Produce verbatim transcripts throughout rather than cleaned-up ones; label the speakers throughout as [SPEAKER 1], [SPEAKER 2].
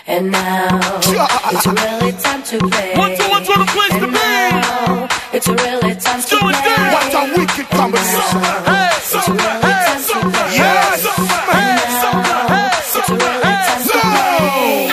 [SPEAKER 1] And now it's really time to play.
[SPEAKER 2] One, two, one, two, the place to
[SPEAKER 1] And now it's really time to
[SPEAKER 2] do it
[SPEAKER 1] play.
[SPEAKER 2] down.
[SPEAKER 3] What a wicked combination.
[SPEAKER 2] Hey,
[SPEAKER 1] It's really time to play.
[SPEAKER 3] Yes.
[SPEAKER 1] And now it's really time to play.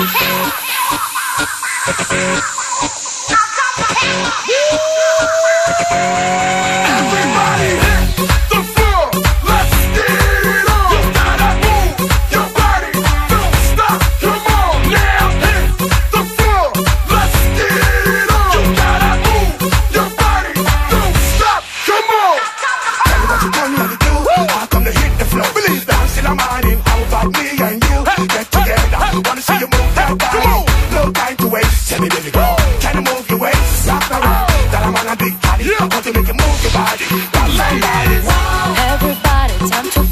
[SPEAKER 3] Everybody hit the floor. Let's get it on. You gotta move your body. Don't stop. Come on now. Hit the floor. Let's get it on. You gotta move your body. Don't stop. Come on. Tell me what you gonna do. I come to hit the floor. Believe dance in the morning. How about me and you? Get together. Wanna see you move that body. No time to waste. Tell me, baby girl. Can you move your waist? Rock around. That I'm on a big party. Want to make you move your body. Rock like that.
[SPEAKER 1] Everybody, time to